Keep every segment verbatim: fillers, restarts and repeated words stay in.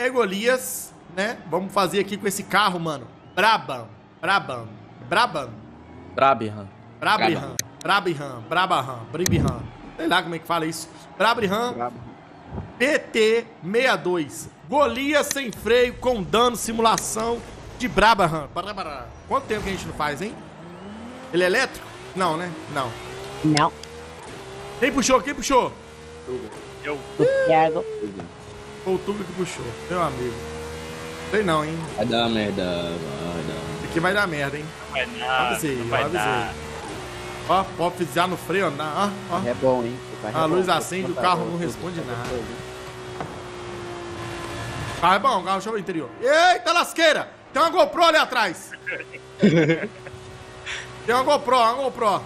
aí, Golias, né? Vamos fazer aqui com esse carro, mano. Brabam, Brabam, Brabam. Brabham. Brabham, Brabham, Brabham, Brabham. Sei lá como é que fala isso. Brabham P T sessenta e dois. Golias sem freio, com dano, simulação de Brabham. Quanto tempo que a gente não faz, hein? Ele é elétrico? Não, né? Não. Não. Quem puxou? Quem puxou? Eu. O Thiago. Foi o Tuga que puxou, meu amigo. Sei não, hein? Vai dar merda, vai dar. Isso aqui vai dar merda, hein? Não vai Eu dar. avisei, Não eu vai avisei. dar. Ó, pode pisar no freio, ó, ó. É bom, hein? A luz acende, o carro não responde nada. O carro é bom, o carro, deixa eu ver o interior. Eita lasqueira! Tem uma GoPro ali atrás. Tem uma GoPro, uma GoPro.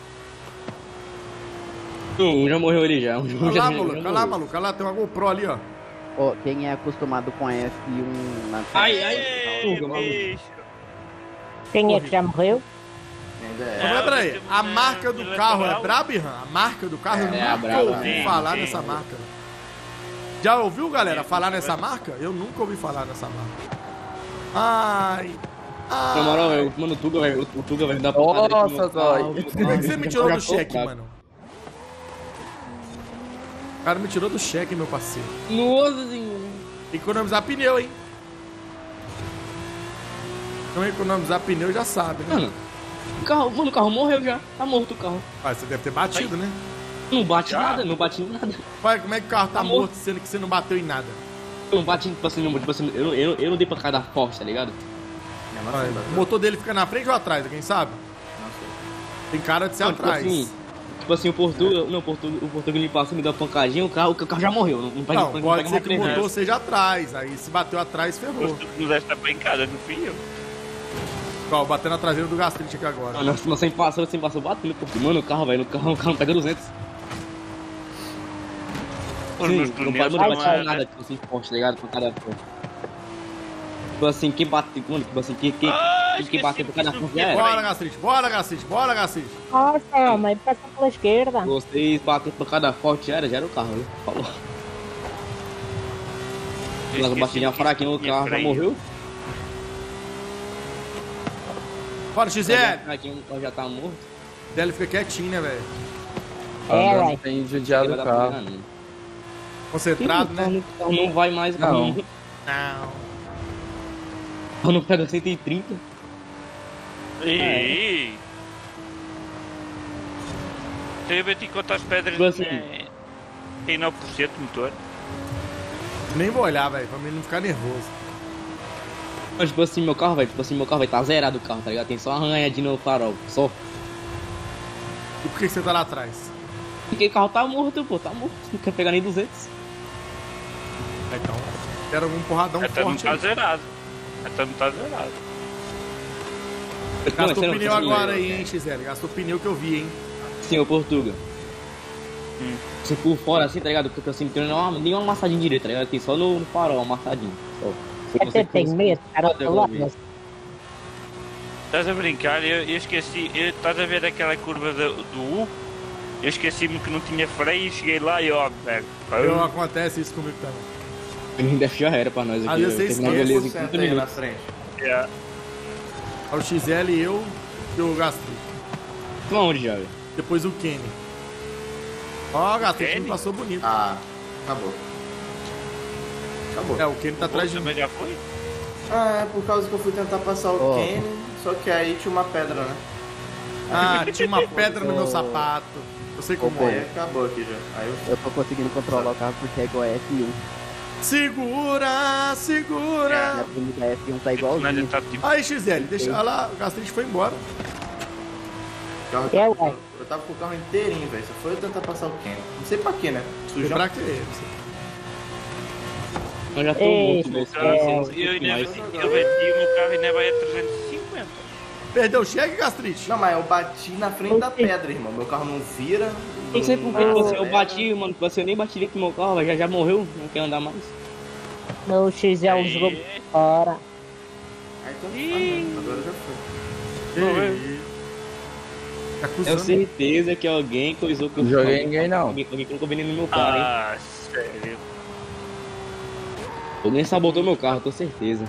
Um já morreu ali já. Um já, Olha lá, já, maluco, já olha lá, maluco, olha lá, tem uma GoPro ali, ó. Ó, quem é acostumado com F um na Ai, ai, Ei, Tuga, maluco. bicho. Quem é que já morreu? Ainda Mas, é. mas peraí, a marca do carro é Brabham? A marca do carro, eu É, a nunca Brabham. ouvi Sim, falar sim. nessa marca. Já ouviu, galera, falar nessa marca? Eu nunca ouvi falar nessa marca. Ai. Ai. Na moral, eu, mano, o Tuga vai, o o Tuga vai dar porrada aqui no Nossa, carro. Zói. Como é que você me tirou do cheque, Comprado. mano? O cara me tirou do cheque, meu parceiro. Nossa senhora. Tem que economizar pneu, hein? Não economizar pneu já sabe, né? Mano, o carro, mano, o carro morreu já. Tá morto o carro. Mas você deve ter batido, né? Não bate nada, não bate em nada. Pai, como é que o carro tá, Tá morto, morto. sendo que você não bateu em nada? Eu não bati, tipo assim, não, tipo assim, eu, não- eu, não- eu não dei pancada forte, tá ligado? Mesmo Pai, assim, o motor dele fica na frente ou atrás, quem sabe? Tem cara de ser Não, tipo atrás. assim, tipo assim, o Portuga, não, o Portuga, o Portuga ele passou, me deu uma pancadinha, o carro, o carro já morreu. Não, não, pega- Não, não pode pega ser mais que o três motor vezes. seja atrás. Aí se bateu atrás, ferrou. Gosto que nos esta pancada, não fui eu. Ó, batendo na traseira do gastrite aqui agora. Mano, nós sem passou, sem passou, batendo, porque, mano, o carro, velho, o carro, o carro não pega duzentos. Os Sim, meus não pode, pneus não são pode uma- falar nada, tipo assim, forte, tá ligado? Pancada forte. Tipo assim, quem bate, mano, tipo assim, quem, quem, Ah, quem, quem bate esqueci pancada disso, forte já Bora, era. gastrite, bora, gastrite, bora, gastrite. Nossa, mas passa pela esquerda. Vocês batem pancada forte, já era, já era o carro, viu? Falou. Eu Nós esqueci batidinha que fraquinha, o tinha carro já freio. morreu. Bora, X L. Fraquinho, o carro já tá morto. Dele fica quietinho, né, velho? É, Andando ué. tem judiado Vai o dar pra carro. pegar, não. Concentrado, O né? carro não- o carro não vai mais, o carro Não. não, o Não. carro não pega cento e trinta. Ei! Deixa eu ver te quantas pedras Tipo assim. tem- tem nove por cento do motor. Nem vou olhar, velho, pra mim não ficar nervoso. Mas, tipo assim, meu carro, velho, tipo assim, meu carro vai tá zerado o carro, tá ligado? Tem só uma arranhadinha no farol, só. E por que que você tá lá atrás? Porque o carro tá morto, pô, tá morto. Não quer pegar nem duzentos. Então, quero um porradão Até não forte tá aí. zerado. Até não tá zerado. Gastou Não, pneu assim, agora aí, hein, X L. Gastou pneu que eu vi, hein. Sim, o Portuga. Hum. Assim, por fora, assim, tá ligado? Porque assim, não tem nenhuma, nenhuma amassadinha direita, tá ligado? Tem só no, no farol, amassadinho. Só. Se É que tem medo, cara. Pode devolver. Estás a brincar? Eu, eu esqueci. Eu, estás a ver aquela curva do, do U? Eu esqueci-me que não tinha freio e cheguei lá e ó, velho. Eu, acontece isso comigo também. Ainda já era pra nós aqui. Às vezes eu você terminava esquece, beleza em Senta trinta aí na minutos. frente. É. É o X L, eu e o gastrite. Tu aonde já, velho? Depois o Kenny. Ó, o gastrite Kenny? me passou bonito. Ah, acabou. Acabou. É, o Kenny tá atrás de mim. Também já foi? Ah, é por causa que eu fui tentar passar o Ó. Kenny, só que aí tinha uma pedra, né? Ah, tinha uma pedra no meu sapato. Eu sei como Ô, Aí é. acabou aqui já. Aí eu... Eu tô conseguindo controlar o carro porque é igual a F um. Segura, Minha segura. prima da F um tá Mas ele igualzinho. tá tipo. Aí, X L, deixa olha lá, o gastrite foi embora. o carro É, tava- ué. eu tava com o carro inteirinho, velho. Só foi eu tentar passar o Kenny. Não sei pra quê, né? Sujão. Pra quê? Eu já tô Ei, morto, velho. Eu, É, eu, eu, ainda- eu vendi o meu carro e ainda vai a trezentos e cinquenta. Perdeu o cheque, gastrite? Não, mas eu bati na frente da pedra, irmão. Meu carro não vira. Não sei por que não- você, eu bati, mano, você eu nem bati ali com o meu carro, velho, já, já morreu, não quer andar mais. Meu X é um jogo fora. Aí então, ah, agora já foi. Ei, tá Tenho acusando. certeza que alguém coisou que eu Não joguei ninguém, não. Alguém, alguém colocou veneno no meu carro, hein. Ah, sério. Alguém sabotou meu carro, tô certeza.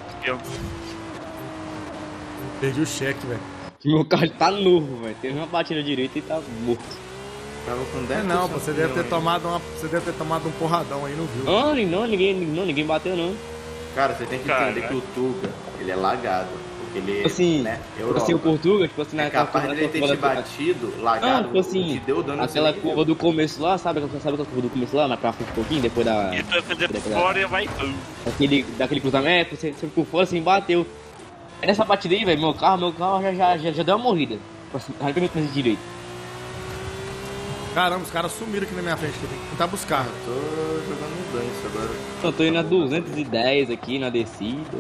Perdi o cheque, velho. Meu carro tá novo, velho. Teve uma batida direita e tá morto. Tava com É dez não, pô, você deve ter ainda. tomado uma, você deve ter tomado um porradão aí, não viu? Não, não, ninguém, não, ninguém bateu, não. Cara, você tem que Cara, entender né? que o Tuga, ele é lagado. Porque ele Tipo assim, né, tipo Europa. assim, o Portuga, tipo assim, É naquela capaz de ele ter curva te da- batido, Não, lagado, tipo assim, te deu dano. aquela você curva do começo lá, sabe? Sabe aquela curva do começo lá, na pra frente um pouquinho, depois da... E tu vai fazer por depois da- fora e vai. Daquele, daquele cruzamento, você, você por fora assim, bateu. Aí nessa batida aí, velho, meu carro, meu carro já, já, já, já deu uma morrida. Tipo assim, arrancamento de direito. Caramba, os caras sumiram aqui na minha frente, que eu tenho que tentar buscar. Tô jogando um gancho agora. Eu tô indo a duzentos e dez aqui na descida.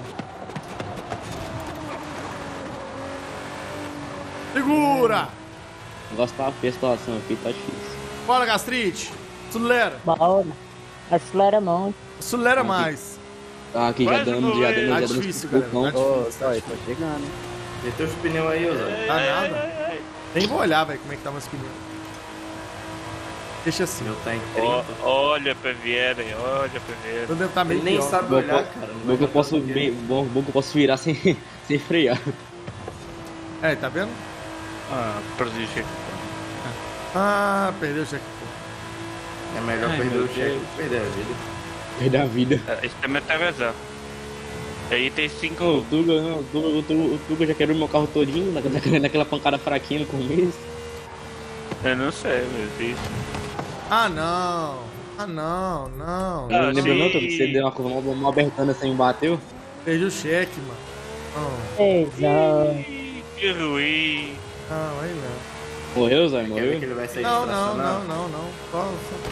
Segura! O negócio tá feio, a situação aqui tá difícil. Bora, gastrite! Acelera! Bora. Acelera muito. Acelera mais! Tá aqui já Quase dando, já morreu. dando, Tá já dando difícil, pulcão. galera, tá Ô, difícil. só aí, tô chegando. Meteu os pneus aí, Osório. Tá nada. Nem vou olhar, velho, como é que tá meus pneus. Deixa assim. Meu tá em Ó, trinta. olha pra Vieira, olha pra Vieira. Eu devo estar meio Ele nem pior. sabe Bom, olhar, po- cara. não bom que eu vai posso, dar bem, bom, bom que eu posso virar sem, sem frear. É, tá vendo? Ah, perdi o cheque. Ah, perdeu o cheque. É melhor Ai, perder meu o cheque Deus. que perder a vida. Perder a vida. Ah, isso também tá razão. Aí tem cinco. Não, o Tuga, não, o Tuga, o Tuga, o Tuga já quebrou meu carro todinho, naquela, naquela pancada fraquinha no começo. Eu não sei, meu Deus. Ah, não. Ah, não, não. Ah, Não lembra não, sim. Tuga, que você deu uma curva mal, mal abertando assim e bateu? Perdi o cheque, mano. Não, Exato. Ih, que ruim. não, aí não. Morreu, Zé? Quer ver que Morreu? ele vai sair Não, não, distracionado? não, não, não. Só, só-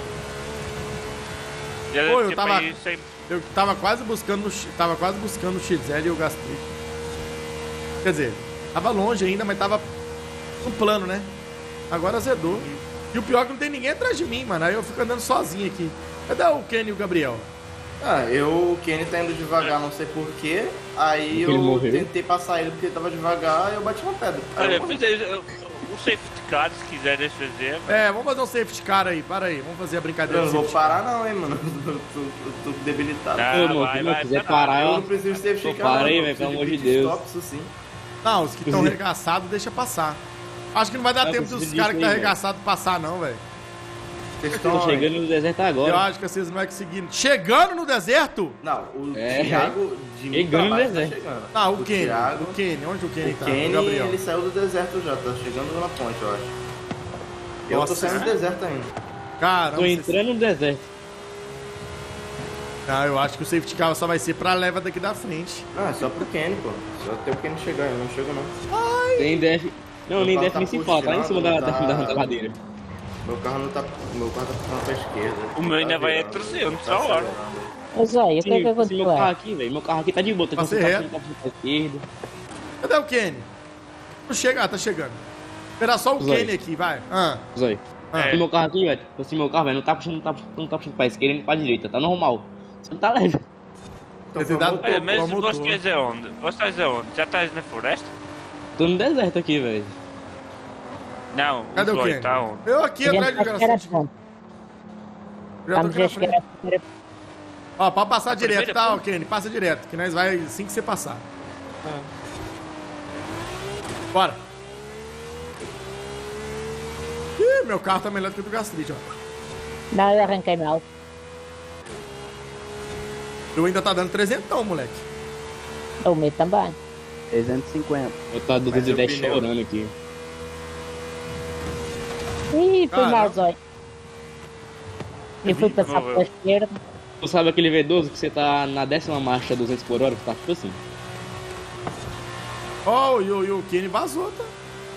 Já Pô, deve eu ter tava- pra ir sem. Eu tava quase buscando, o- tava quase buscando o X L e o gastrite. Quer dizer, tava longe ainda, mas tava no plano, né? Agora azedou. E o pior é que não tem ninguém atrás de mim, mano. Aí eu fico andando sozinho aqui. Cadê o Kenny e o Gabriel? Ah, eu, o Kenny tá indo devagar, não sei porquê. Aí Ele eu morreu. tentei passar ele porque ele tava devagar e eu bati uma pedra. Aí Olha, eu morri. mas é, o safety car, se quiseres fazer. É, vamos fazer um safety car aí, para aí. Vamos fazer a brincadeira Eu não do vou safety car. parar não, hein, mano. Eu tô, eu tô debilitado. Ah, Ô, mano, vai, se não vai, quiser vai, parar, Eu ó. não preciso de safety Pô, car, para não, aí, eu velho, preciso pelo amor de pit Deus. stop, isso sim. Não, os que estão arregaçados, deixa passar. Acho que não vai dar Não, tempo preciso dos disso caras que aí, tá velho. arregaçados passar, não, velho. Vocês Tô estão... chegando no deserto Eu agora. acho que vocês não vai conseguir. Chegando no deserto? Não, o É, Thiago de mim chegando pra no baixo tá deserto. chegando. Ah, o, Kenny. Thiago, O Kenny, onde o Kenny o tá? Kenny, o Gabriel. ele saiu do deserto já, tá chegando na ponte, eu acho. Eu Nossa, tô saindo do né? deserto ainda. Caramba. Tô vocês- entrando no deserto. Ah, eu acho que o safety car só vai ser pra leva daqui da frente. Ah, é só pro Kenny, pô. Só até o Kenny chegar, eu não chego não. Nem deve. Não, Meu nem carro deve tá principal, tá lá em cima da, da, puxando, da, tá- da ladeira. Meu carro não tá. Meu carro tá ficando pra esquerda. O meu ainda Tá vai a virando, trezentos tá a hora. acelerando. Ô, Zóia, o que é que Sim, esse meu carro aconteceu? aqui, velho. Meu carro aqui tá de boa, tá Passei tá reto. puxando, tá puxando pra esquerda. Cadê o Kenny? Não chega, ah, tá chegando. Esperar só o Zói. Kenny aqui, vai. Ah, Zói. ah. Esse meu carro aqui, velho. Esse meu carro, velho, não tá puxando, não tá, puxando- não tá puxando pra esquerda nem pra direita, tá normal. Só não tá leve. Então, Esse dado- foi Olha, motor. mas Qual motor? você estás aonde? Você estás aonde? Já estás na floresta? Tô no deserto aqui, velho. Não, Cadê o Zói Kenny? tá onde? Eu aqui A gente atrás do vai chegar a Gracete. ponte. Já tô Vamos aqui na já chegar frente. a primeira Ó, pode passar A direto, primeira tá, ponte? ó, Kenny? Passa direto, que nós vai assim que você passar. Bora. Ih, meu carro tá melhor do que o do Gastrite, ó. Não, eu arranquei mal. Eu ainda tá dando trezentão, moleque. O meu também. trezentos e cinquenta. Eu tô duzentos e dez Mas o pneu? chorando aqui. Ih, fui Caramba. mal, Zóia. Eu fui passar Morreu. pela esquerda. Tu sabe aquele V doze que você tá na décima marcha duzentos por hora, que tá tipo assim? Ó, e o e o Kenny vazou, tá?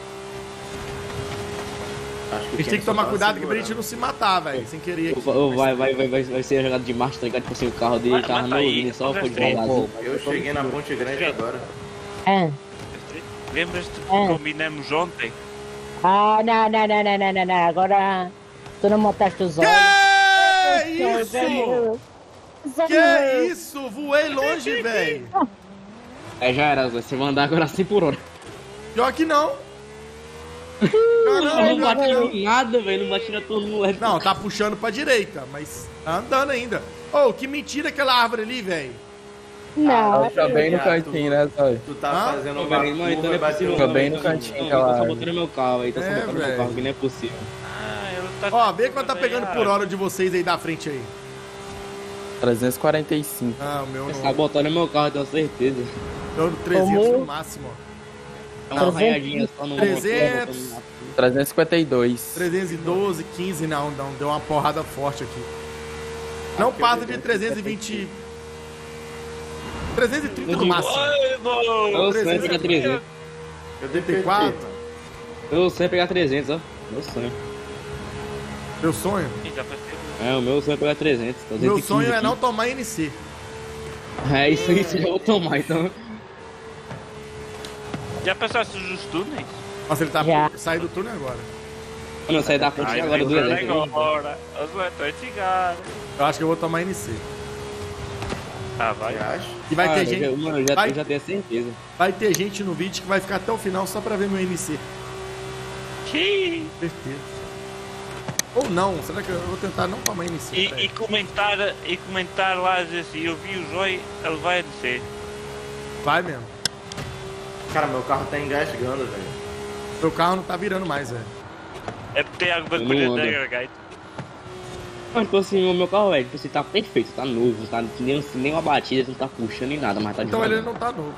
Acho que A o gente tem Kenny que só tomar tava cuidado que pra gente segurando. não se matar, velho, sem querer aqui. Ou vai, vai, vai, vai, vai ser a jogada de marcha, tá ligado? Tipo assim, o carro dele Mas- tava mas tá aí, novinho, só tá foi frente. devagarzinho. Eu cheguei na Ponte Grande agora. Ah, Lembras-te que Ah. combinamos ontem? ah não, não, não, não, não, não, não. Agora tu não montaste os olhos. Que isso? Que isso? Voei longe, velho. Aí já era, Zé, você vai andar agora cem por hora. Pior que não. Eu não Caralho, bati não. em nada, velho. Não bati na tua mulher. Não, tá puxando pra direita, mas tá andando ainda. Ô, que mentira aquela árvore ali, velho. Não, Ah, Fica bem no tu- cantinho, né, Zóio? Tu tá Hã? fazendo Não, uma velho, não, então curva não e é bateu possível. Fica não, bem no então- cantinho, não, aquela Tá árvore. sabotando meu carro aí, tá É, sabotando meu velho. carro, que não é possível. Ah, ele tá Ó, vê quanto tá pegando por hora de vocês aí da frente aí. trezentos e quarenta e cinco. Ah, o meu Tá não. sabotando meu carro, tenho certeza. Eu no trezentos Como? no máximo, ó. É uma arranhadinha só no trezentos. trezentos e cinquenta e dois. trezentos e doze, quinze, não, não. Deu uma porrada forte aqui. Não passa de trezentos e vinte. trezentos e trinta no máximo. Eu sonho é pegar trezentos. Eu dei trinta e quatro. Meu sonho é pegar trezentos, ó. Meu sonho. Meu sonho? É, o meu sonho é pegar trezentos. Meu sonho é não tomar N C. É isso aí, você já vou tomar, então. Já pensaste nos túneis? Nossa, ele tá Já. saindo do túnel agora. Mano, eu saí da frente agora do elétrico. Agora, os vai chegar. Eu acho que eu vou tomar N C. Ah, vai. Você acha? E vai Cara, ter gente. eu já- Mano, eu já, vai- eu já tenho certeza. Vai ter gente no vídeo que vai ficar até o final só pra ver meu N C. Que... Certeza. Ou não, será que eu vou tentar não tomar N C? E, peraí. e comentar, e comentar lá, dizer assim, eu vi o Joy, ele vai descer. Vai mesmo. Cara, meu carro tá engasgando, velho. Meu carro não tá virando mais, velho. É porque tem alguma Eu coisa não da ando. garganta. Mas, tipo assim, o meu carro, velho, tipo assim, tá perfeito, tá novo, tá nem, nem uma batida, não tá puxando nem nada, mas tá Então devagar. ele não tá novo.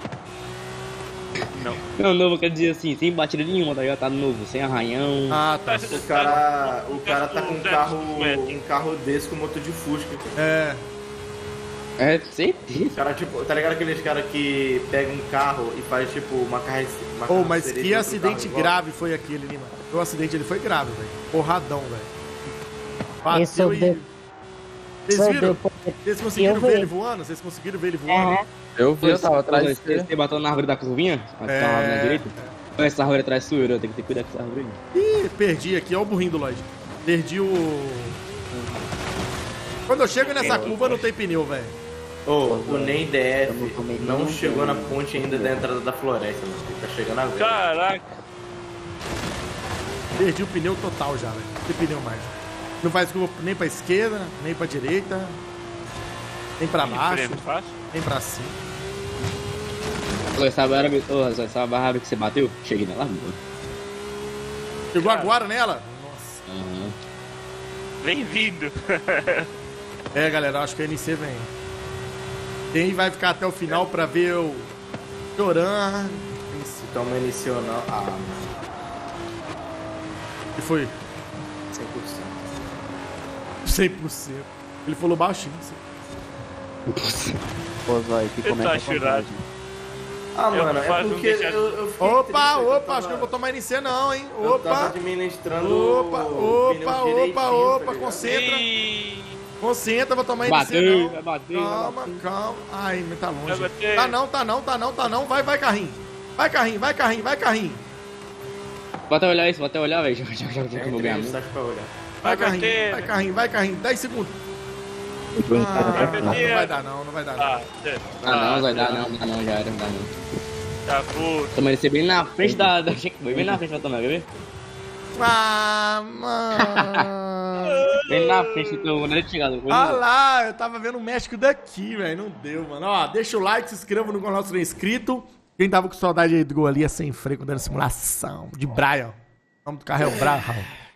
Não, novo quer dizer assim, sem batida nenhuma, tá ligado? Tá novo, sem arranhão. Ah, tá. O cara, o cara tá com um carro, um carro desse com motor de Fusca. É. É, certeza. O cara, tipo, tá ligado aqueles caras que pegam um carro e faz, tipo, uma carro. Ô, mas que acidente grave foi aquele, Lima? O acidente ele foi grave, velho. Porradão, velho. Esse eu Bateu e. dei- Vocês eu viram? dei- Vocês conseguiram eu ver vi. ele voando? Vocês conseguiram ver ele voando? Aham. Eu vi, eu tava atrás de Você, você. você bateu na árvore da curvinha? A É. é... árvore na direita? Olha essa árvore atrás sua, eu tenho que ter cuidado com essa árvore aí. Ih, perdi aqui, ó o burrinho do Lloyd. Perdi o. Quando eu chego nessa curva não tem pneu, velho. Ô, o Ney D F Eu não tomei não nenhum chegou na banho. ponte ainda da entrada da floresta, mano. Ele tá chegando agora. Caraca. Perdi o pneu total já, velho. Não tem pneu mais. Não faz curva nem pra esquerda, nem pra direita, nem pra baixo, Frente, fácil. nem pra cima. Ô, essa árvore, ô, essa árvore que você bateu, cheguei nela agora. Chegou agora nela? Nossa. Uhum. Bem-vindo. É, galera, eu acho que a N C vem. Quem vai ficar até o final pra ver o Choran? Toma iniciou não. Ah, mano. Que foi? cem por cento. cem por cento. Ele falou baixinho. Assim. Pô, Zóio, que Eu começa tô a chorando. contagem. Ah, Eu mano, é faço um porque deixar- eu, eu fiquei Opa, triste, eu opa, tava- acho que eu não vou tomar N C não, hein? Eu tava Opa, administrando opa, o pneu opa, direitinho, opa, tá opa, ligado? concentra. Ih, Concentra, vou tomar N C Bateu, vai não. bater, vai Calma, bater. calma. Ai, mas tá Vai longe. bater. Tá não, tá não, tá não, tá não. Vai, vai, carrinho. Vai, carrinho, vai, carrinho, vai, carrinho. Vou até olhar isso, vou até olhar, velho. Já, já, já, já, É, que eu vou ganhar três mesmo. destaques pra olhar. Vai, Vai carrinho, bater. vai, carrinho, vai, carrinho. dez segundos. Eu tô entrando Ah, pra não, cá. não vai dar não, não vai dar não. ah, é. Ah, não, vai dar, não, dá não, já era, não dá não. Tá puto. Tomei esse bem na frente da. da bem na frente pra tomar, quer ver? Ah, mano. Bem na frente do. Não é chegado. Ah lá, eu tava vendo o México daqui, velho. Não deu, mano. Ó, deixa o like, se inscreva no canal se não é inscrito. Quem tava com saudade aí do Golia sem freio, dando simulação. De Brian. O nome do carro é o Brian.